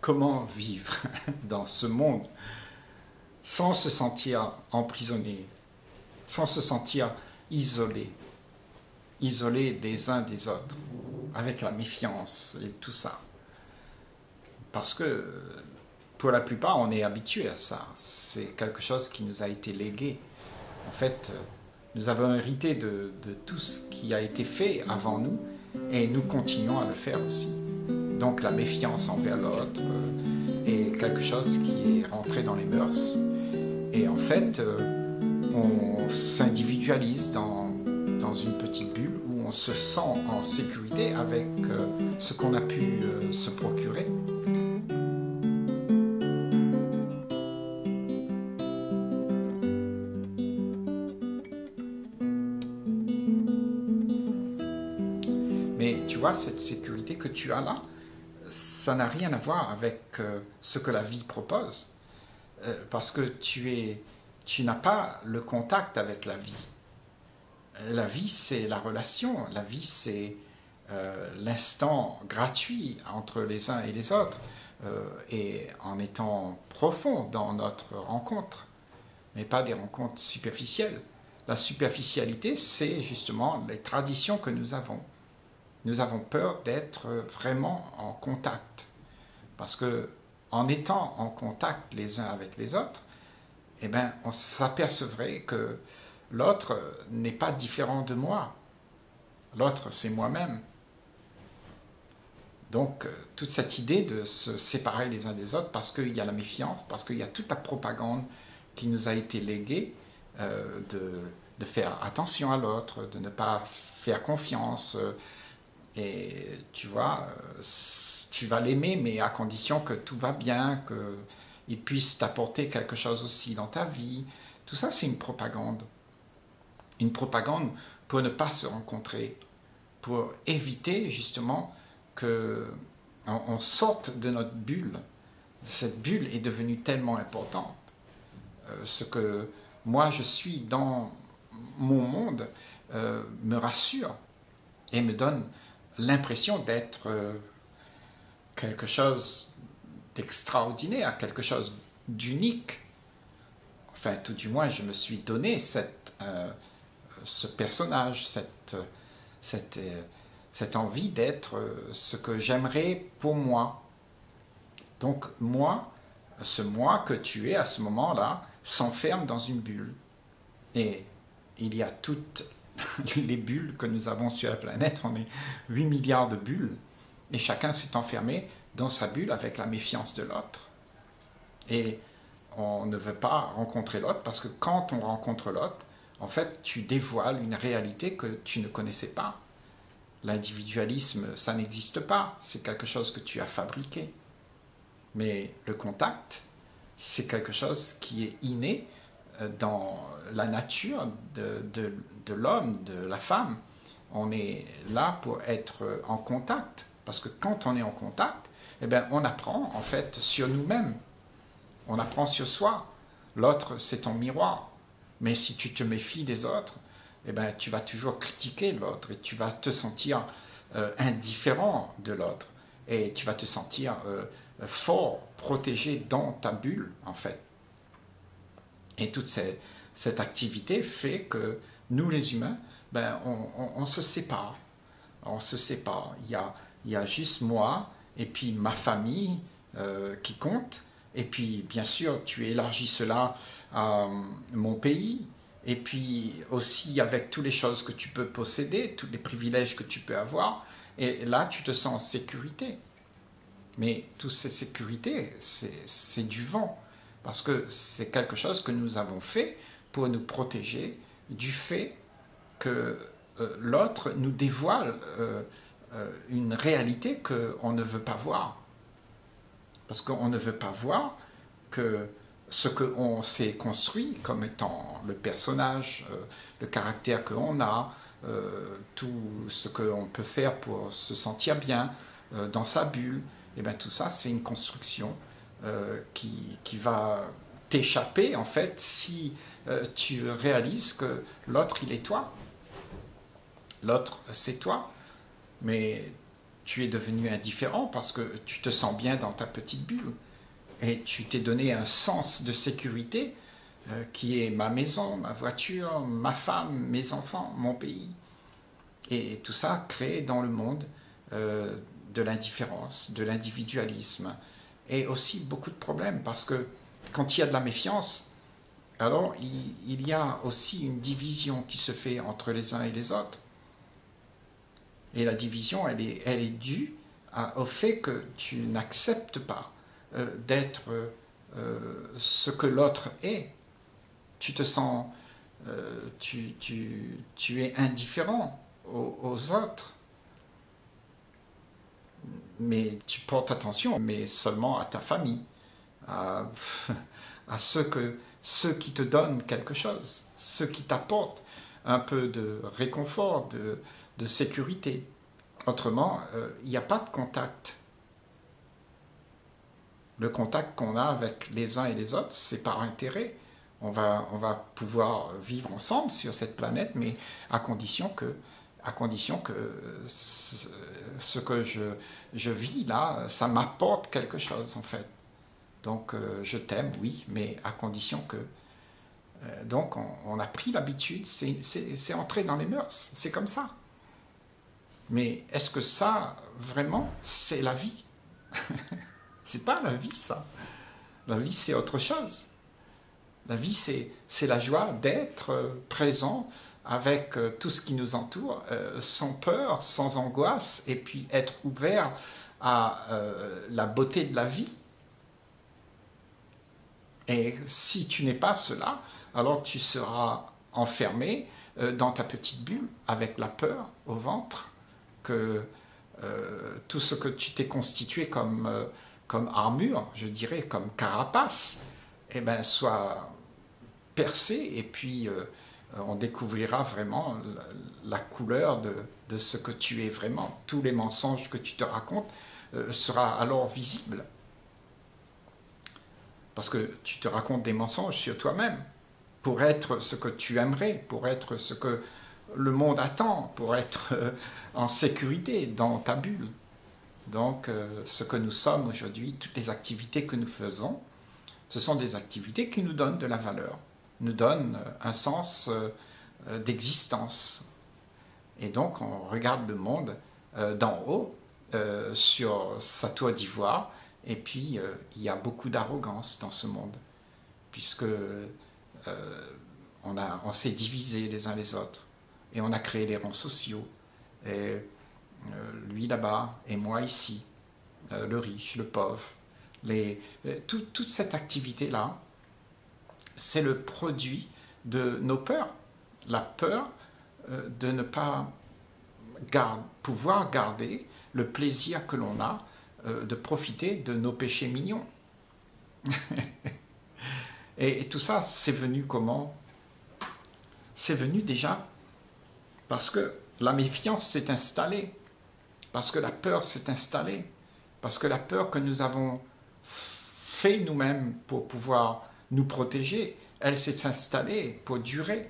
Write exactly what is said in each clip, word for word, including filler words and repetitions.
comment vivre dans ce monde sans se sentir emprisonné, sans se sentir isolé, isolé les uns des autres, avec la méfiance et tout ça. Parce que pour la plupart, on est habitué à ça. C'est quelque chose qui nous a été légué. En fait, nous avons hérité de, de tout ce qui a été fait avant nous et nous continuons à le faire aussi. Donc la méfiance envers l'autre est quelque chose qui est rentré dans les mœurs. Et en fait, on s'individualise dans, dans une petite bulle où on se sent en sécurité avec ce qu'on a pu se procurer. Mais tu vois, cette sécurité que tu as là, ça n'a rien à voir avec euh, ce que la vie propose. Euh, parce que tu es, tu n'as pas le contact avec la vie. La vie, c'est la relation. La vie, c'est euh, l'instant gratuit entre les uns et les autres. Euh, et en étant profond dans notre rencontre, mais pas des rencontres superficielles. La superficialité, c'est justement les traditions que nous avons. Nous avons peur d'être vraiment en contact. Parce que en étant en contact les uns avec les autres, eh ben, on s'apercevrait que l'autre n'est pas différent de moi. L'autre, c'est moi-même. Donc, toute cette idée de se séparer les uns des autres parce qu'il y a la méfiance, parce qu'il y a toute la propagande qui nous a été léguée, euh, de, de faire attention à l'autre, de ne pas faire confiance. Euh, Et tu vois, tu vas l'aimer, mais à condition que tout va bien, qu'il puisse t'apporter quelque chose aussi dans ta vie. Tout ça, c'est une propagande. Une propagande pour ne pas se rencontrer, pour éviter justement qu'on sorte de notre bulle. Cette bulle est devenue tellement importante. Euh, ce que moi je suis dans mon monde euh, me rassure et me donne l'impression d'être euh, quelque chose d'extraordinaire, quelque chose d'unique. Enfin, tout du moins, je me suis donné cette, euh, ce personnage, cette, cette, euh, cette envie d'être euh, ce que j'aimerais pour moi. Donc, moi, ce moi que tu es à ce moment-là, s'enferme dans une bulle. Et il y a toutes les bulles que nous avons sur la planète, on est huit milliards de bulles, et chacun s'est enfermé dans sa bulle avec la méfiance de l'autre. Et on ne veut pas rencontrer l'autre, parce que quand on rencontre l'autre, en fait, tu dévoiles une réalité que tu ne connaissais pas. L'individualisme, ça n'existe pas, c'est quelque chose que tu as fabriqué. Mais le contact, c'est quelque chose qui est inné dans la nature de, de, de l'homme, de la femme. On est là pour être en contact, parce que quand on est en contact, eh bien, on apprend en fait sur nous-mêmes, on apprend sur soi. L'autre, c'est ton miroir, mais si tu te méfies des autres, eh bien, tu vas toujours critiquer l'autre et tu vas te sentir euh, indifférent de l'autre et tu vas te sentir euh, fort, protégé dans ta bulle en fait. Et toute cette, cette activité fait que nous, les humains, ben, on, on, on se sépare. On se sépare. Il y a, il y a juste moi et puis ma famille euh, qui compte. Et puis, bien sûr, tu élargis cela à mon pays. Et puis aussi avec toutes les choses que tu peux posséder, tous les privilèges que tu peux avoir. Et là, tu te sens en sécurité. Mais toutes ces sécurités, c'est du vent. Parce que c'est quelque chose que nous avons fait pour nous protéger du fait que euh, l'autre nous dévoile euh, euh, une réalité qu'on ne veut pas voir. Parce qu'on ne veut pas voir que ce qu'on s'est construit comme étant le personnage, euh, le caractère qu'on a, euh, tout ce qu'on peut faire pour se sentir bien euh, dans sa bulle, et bien tout ça c'est une construction Euh, qui, qui va t'échapper en fait si euh, tu réalises que l'autre il est toi. L'autre c'est toi, mais tu es devenu indifférent parce que tu te sens bien dans ta petite bulle. Et tu t'es donné un sens de sécurité euh, qui est ma maison, ma voiture, ma femme, mes enfants, mon pays. Et tout ça crée dans le monde euh, de l'indifférence, de l'individualisme et aussi beaucoup de problèmes parce que quand il y a de la méfiance, alors il, il y a aussi une division qui se fait entre les uns et les autres. Et la division, elle est, elle est due à, au fait que tu n'acceptes pas euh, d'être euh, ce que l'autre est. Tu te sens, euh, tu, tu, tu es indifférent aux, aux autres. Mais tu portes attention, mais seulement à ta famille, à, à ceux, que, ceux qui te donnent quelque chose, ceux qui t'apportent un peu de réconfort, de, de sécurité. Autrement, euh, il n'y a pas de contact. Le contact qu'on a avec les uns et les autres, c'est par intérêt. On va, on va pouvoir vivre ensemble sur cette planète, mais à condition que, à condition que ce que je, je vis là, ça m'apporte quelque chose en fait. Donc euh, je t'aime, oui, mais à condition que... Euh, donc on, on a pris l'habitude, c'est entré dans les mœurs, c'est comme ça. Mais est-ce que ça, vraiment, c'est la vie? C'est pas la vie, ça. La vie, c'est autre chose. La vie, c'est la joie d'être présent avec tout ce qui nous entoure, euh, sans peur, sans angoisse, et puis être ouvert à euh, la beauté de la vie. Et si tu n'es pas cela, alors tu seras enfermé euh, dans ta petite bulle, avec la peur au ventre, que euh, tout ce que tu t'es constitué comme, euh, comme armure, je dirais, comme carapace, eh ben, soit percé, et puis euh, on découvrira vraiment la, la couleur de, de ce que tu es vraiment. Tous les mensonges que tu te racontes euh, sera alors visible. Parce que tu te racontes des mensonges sur toi-même, pour être ce que tu aimerais, pour être ce que le monde attend, pour être euh, en sécurité dans ta bulle. Donc, euh, ce que nous sommes aujourd'hui, toutes les activités que nous faisons, ce sont des activités qui nous donnent de la valeur, nous donnent un sens euh, d'existence. Et donc, on regarde le monde euh, d'en haut, euh, sur sa tour d'ivoire, et puis euh, il y a beaucoup d'arrogance dans ce monde, puisque euh, on, a, on s'est divisé les uns les autres, et on a créé les rangs sociaux, et euh, lui là-bas, et moi ici, euh, le riche, le pauvre. Les, tout, toute cette activité-là, c'est le produit de nos peurs. La peur euh, de ne pas garde, pouvoir garder le plaisir que l'on a euh, de profiter de nos péchés mignons. et, et tout ça, c'est venu comment? C'est venu déjà parce que la méfiance s'est installée, parce que la peur s'est installée, parce que la peur que nous avons fait nous-mêmes pour pouvoir nous protéger, elle s'est installée pour durer.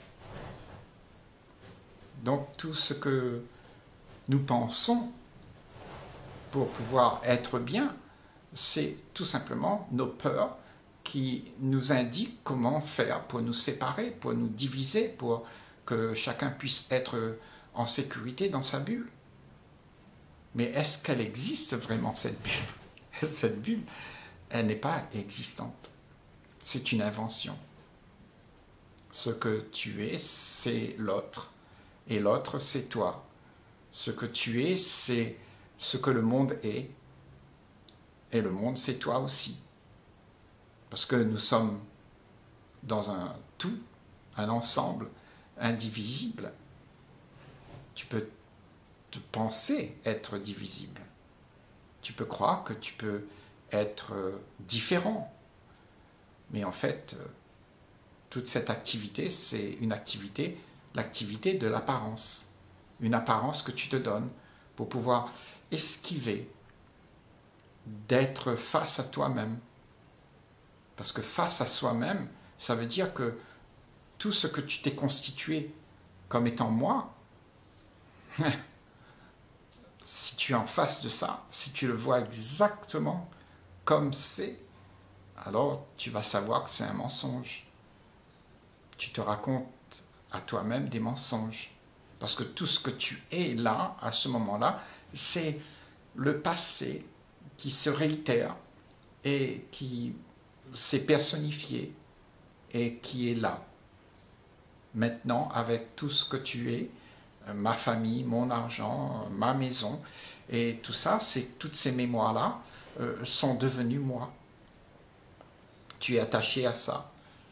Donc tout ce que nous pensons pour pouvoir être bien, c'est tout simplement nos peurs qui nous indiquent comment faire pour nous séparer, pour nous diviser, pour que chacun puisse être en sécurité dans sa bulle. Mais est-ce qu'elle existe vraiment, cette bulle? Cette bulle, elle n'est pas existante. C'est une invention. Ce que tu es, c'est l'autre. Et l'autre, c'est toi. Ce que tu es, c'est ce que le monde est. Et le monde, c'est toi aussi. Parce que nous sommes dans un tout, un ensemble indivisible. Tu peux te penser être divisible. Tu peux croire que tu peux être différent. Mais en fait, toute cette activité, c'est une activité, l'activité de l'apparence. Une apparence que tu te donnes pour pouvoir esquiver d'être face à toi-même. Parce que face à soi-même, ça veut dire que tout ce que tu t'es constitué comme étant moi, si tu es en face de ça, si tu le vois exactement comme c'est, alors tu vas savoir que c'est un mensonge. Tu te racontes à toi-même des mensonges. Parce que tout ce que tu es là, à ce moment-là, c'est le passé qui se réitère et qui s'est personnifié et qui est là. Maintenant, avec tout ce que tu es, ma famille, mon argent, ma maison, et tout ça, c'est toutes ces mémoires-là euh, sont devenues moi. Tu es attaché à ça.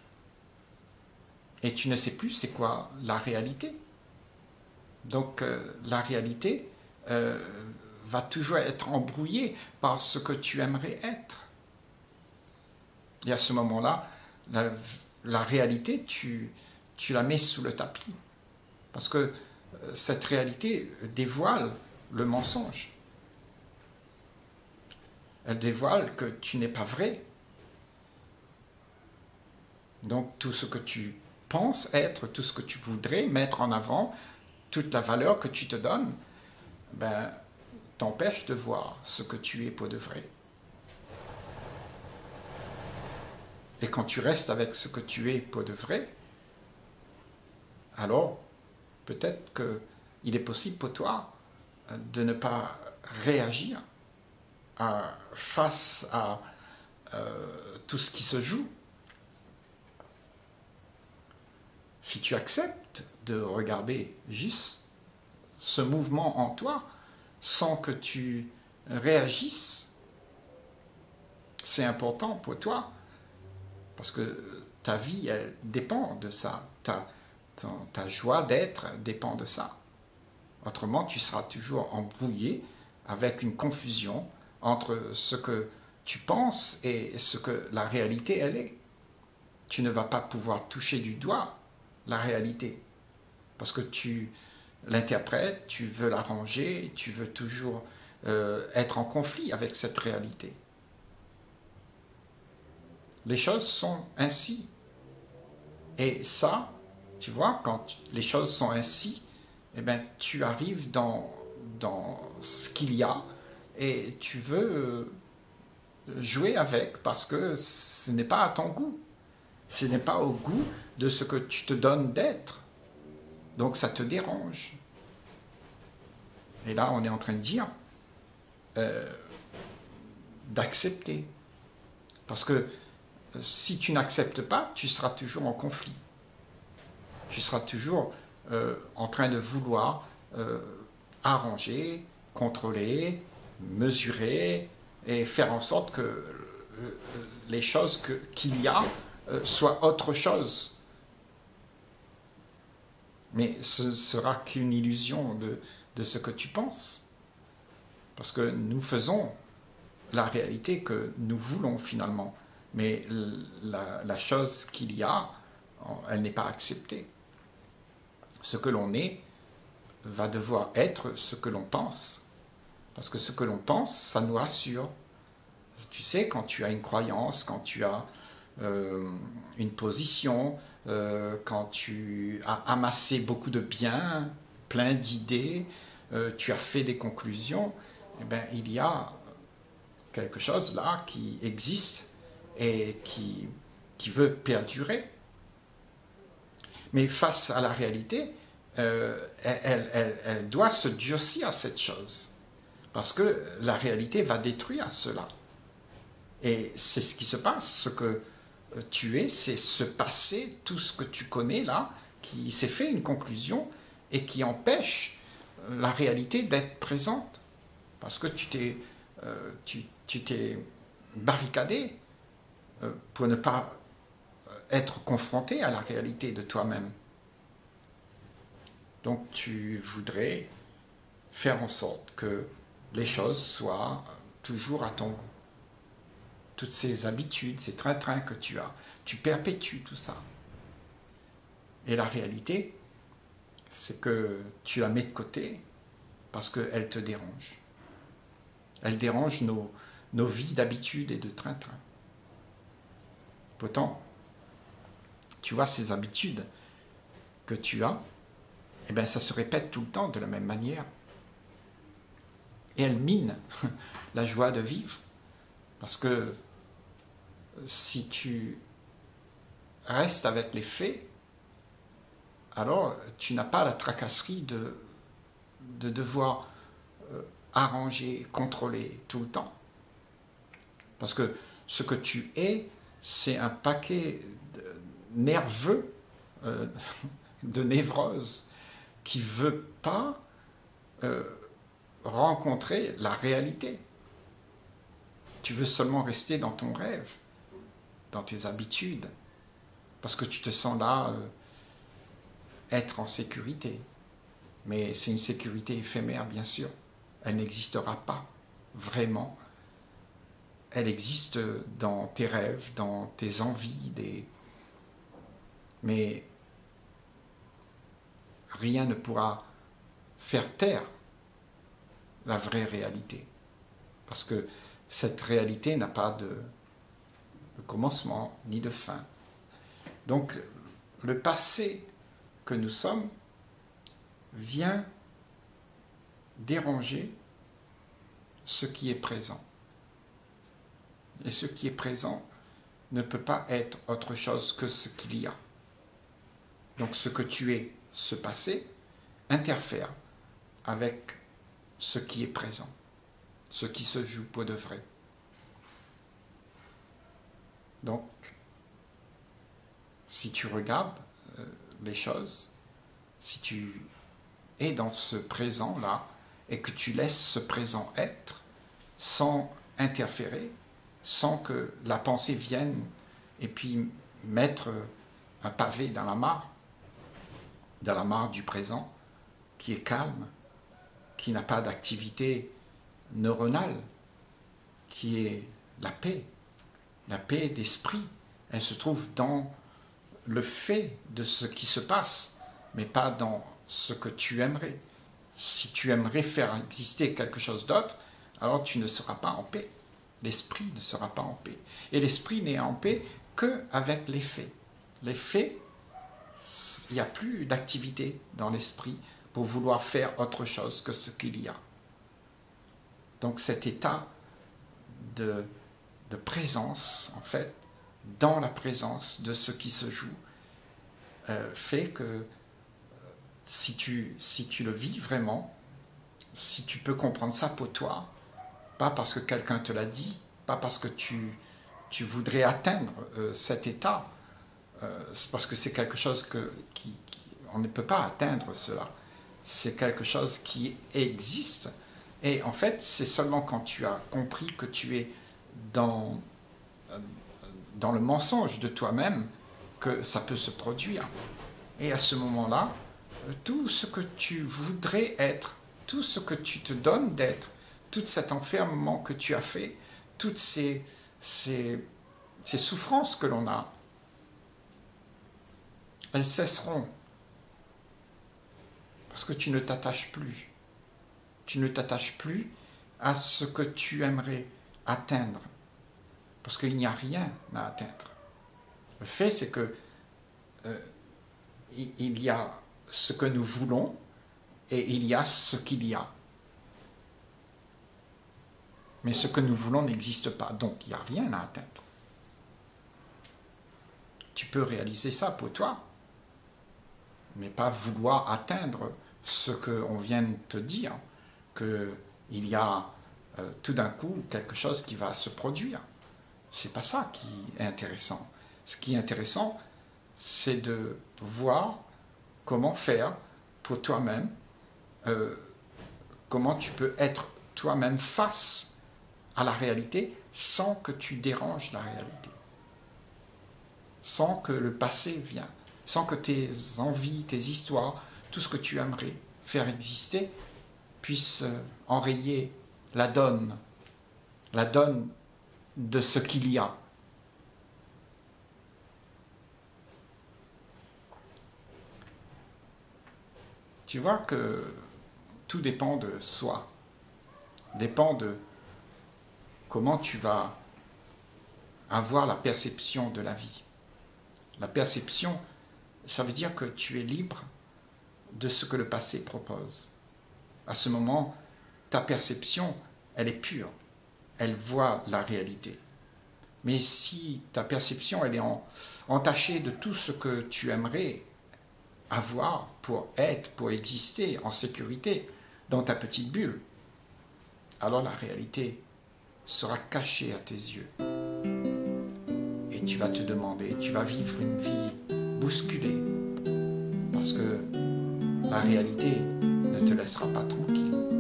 Et tu ne sais plus c'est quoi la réalité. Donc euh, la réalité euh, va toujours être embrouillée par ce que tu aimerais être. Et à ce moment-là, la, la réalité, tu, tu la mets sous le tapis. Parce que euh, cette réalité dévoile le mensonge. Elle dévoile que tu n'es pas vrai. Donc tout ce que tu penses être, tout ce que tu voudrais mettre en avant, toute la valeur que tu te donnes, ben, t'empêche de voir ce que tu es pour de vrai. Et quand tu restes avec ce que tu es pour de vrai, alors peut-être qu'il est possible pour toi de ne pas réagir à, face à euh, tout ce qui se joue. Si tu acceptes de regarder juste ce mouvement en toi sans que tu réagisses, c'est important pour toi parce que ta vie, elle dépend de ça. Ta, ta, ta joie d'être dépend de ça. Autrement, tu seras toujours embrouillé avec une confusion entre ce que tu penses et ce que la réalité, elle est. Tu ne vas pas pouvoir toucher du doigt la réalité parce que tu l'interprètes, tu veux l'arranger, tu veux toujours euh, être en conflit avec cette réalité. Les choses sont ainsi. Et ça, tu vois, quand les choses sont ainsi, eh bien, tu arrives dans, dans ce qu'il y a et tu veux jouer avec parce que ce n'est pas à ton goût. Ce n'est pas au goût de ce que tu te donnes d'être. Donc ça te dérange. Et là, on est en train de dire euh, d'accepter. Parce que si tu n'acceptes pas, tu seras toujours en conflit. Tu seras toujours euh, en train de vouloir euh, arranger, contrôler, mesurer et faire en sorte que euh, les choses que, qu'il y a euh, soient autre chose. Mais ce sera qu'une illusion de, de ce que tu penses. Parce que nous faisons la réalité que nous voulons finalement. Mais la, la chose qu'il y a, elle n'est pas acceptée. Ce que l'on est va devoir être ce que l'on pense. Parce que ce que l'on pense, ça nous rassure. Tu sais, quand tu as une croyance, quand tu as euh, une position, euh, quand tu as amassé beaucoup de biens, plein d'idées, euh, tu as fait des conclusions, eh bien, il y a quelque chose là qui existe et qui, qui veut perdurer. Mais face à la réalité, euh, elle, elle, elle doit se durcir à cette chose. Parce que la réalité va détruire cela. Et c'est ce qui se passe. Ce que tu es, c'est ce passé, tout ce que tu connais là, qui s'est fait une conclusion et qui empêche la réalité d'être présente. Parce que tu t'es, euh, tu, tu t'es barricadé euh, pour ne pas être confronté à la réalité de toi-même. Donc tu voudrais faire en sorte que les choses soient toujours à ton goût. Toutes ces habitudes, ces trains-trains que tu as, tu perpétues tout ça. Et la réalité, c'est que tu la mets de côté parce qu'elle te dérange. Elle dérange nos, nos vies d'habitude et de train-train. Pourtant, tu vois, ces habitudes que tu as, eh bien, ça se répète tout le temps de la même manière. et elle mine la joie de vivre. Parce que si tu restes avec les faits, alors tu n'as pas la tracasserie de, de devoir euh, arranger, contrôler tout le temps. Parce que ce que tu es, c'est un paquet de, nerveux, euh, de névrose, qui ne veut pas euh, rencontrer la réalité. Tu veux seulement rester dans ton rêve, dans tes habitudes, parce que tu te sens là euh, être en sécurité. Mais c'est une sécurité éphémère, bien sûr. Elle n'existera pas vraiment. Elle existe dans tes rêves, dans tes envies, des... mais rien ne pourra faire taire la vraie réalité. Parce que cette réalité n'a pas de, de commencement ni de fin. Donc, le passé que nous sommes vient déranger ce qui est présent. Et ce qui est présent ne peut pas être autre chose que ce qu'il y a. Donc ce que tu es, ce passé, interfère avec ce qui est présent, ce qui se joue pour de vrai. Donc, si tu regardes euh, les choses, si tu es dans ce présent-là et que tu laisses ce présent être sans interférer, sans que la pensée vienne et puis mettre un pavé dans la mare, dans la mare du présent, qui est calme, qui n'a pas d'activité neuronale, qui est la paix, la paix d'esprit. Elle se trouve dans le fait de ce qui se passe, mais pas dans ce que tu aimerais. Si tu aimerais faire exister quelque chose d'autre, alors tu ne seras pas en paix. L'esprit ne sera pas en paix. Et l'esprit n'est en paix qu'avec les faits. Les faits, il n'y a plus d'activité dans l'esprit pour vouloir faire autre chose que ce qu'il y a. Donc cet état de, de présence, en fait, dans la présence de ce qui se joue, euh, fait que euh, si tu, si tu le vis vraiment, si tu peux comprendre ça pour toi, pas parce que quelqu'un te l'a dit, pas parce que tu, tu voudrais atteindre euh, cet état, euh, c'est parce que c'est quelque chose que, qui, qui, on ne peut pas atteindre cela. C'est quelque chose qui existe. Et en fait, c'est seulement quand tu as compris que tu es dans, euh, dans le mensonge de toi-même que ça peut se produire. Et à ce moment-là, tout ce que tu voudrais être, tout ce que tu te donnes d'être, tout cet enfermement que tu as fait, toutes ces, ces, ces souffrances que l'on a, elles cesseront. Parce que tu ne t'attaches plus. Tu ne t'attaches plus à ce que tu aimerais atteindre. Parce qu'il n'y a rien à atteindre. Le fait, c'est que euh, il y a ce que nous voulons et il y a ce qu'il y a. Mais ce que nous voulons n'existe pas, donc il n'y a rien à atteindre. Tu peux réaliser ça pour toi, mais pas vouloir atteindre ce qu'on vient de te dire, qu'il y a euh, tout d'un coup quelque chose qui va se produire. C'est pas ça qui est intéressant. Ce qui est intéressant, c'est de voir comment faire pour toi-même, euh, comment tu peux être toi-même face à la réalité sans que tu déranges la réalité, sans que le passé vienne, sans que tes envies, tes histoires, tout ce que tu aimerais faire exister puisse enrayer la donne, la donne de ce qu'il y a. Tu vois que tout dépend de soi, dépend de comment tu vas avoir la perception de la vie. La perception, ça veut dire que tu es libre de ce que le passé propose. À ce moment, ta perception, elle est pure. Elle voit la réalité. Mais si ta perception, elle est en, entachée de tout ce que tu aimerais avoir pour être, pour exister en sécurité dans ta petite bulle, alors la réalité sera cachée à tes yeux. Et tu vas te demander, tu vas vivre une vie bousculée, parce que la réalité ne te laissera pas tranquille.